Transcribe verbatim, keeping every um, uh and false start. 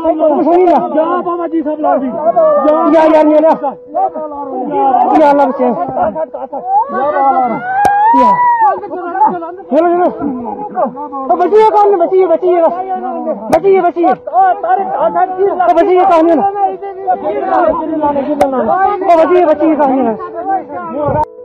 सुनी ना जा बाबा जी सब लाओ जी या यार ये ना या अल्लाह बचे या चलो चलो बचिए कौन बचिए बचिए बचिए बचिए बचिए कौन है बचिए बचिए कौन है